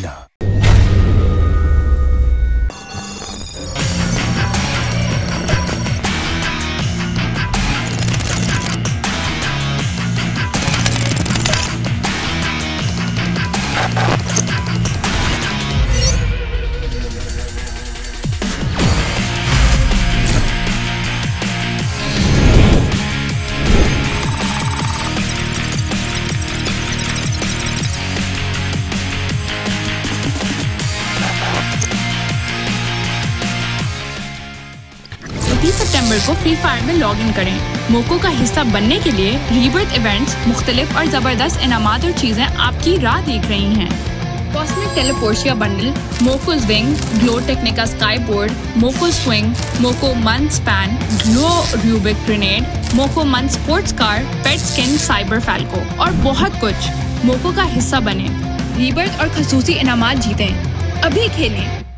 Arena. सितंबर को Free Fire में लॉग इन करें। मोको का हिस्सा बनने के लिए रीबर्थ इवेंट्स, मुख्तलिफ और ज़बरदस्त इनामात और चीज़ें आपकी राह देख रही हैं। कॉस्मिक टेलीपोर्शिया bundle, Moco wing, glow technica sky board, Moco swing, Moco man span, glow Rubik grenade, Moco man sports car, pet skin, cyber Falco और बहुत कुछ। मोको का हिस्सा बने, रीबर्थ और खसूसी इनामात जीतें। अभी खेलें।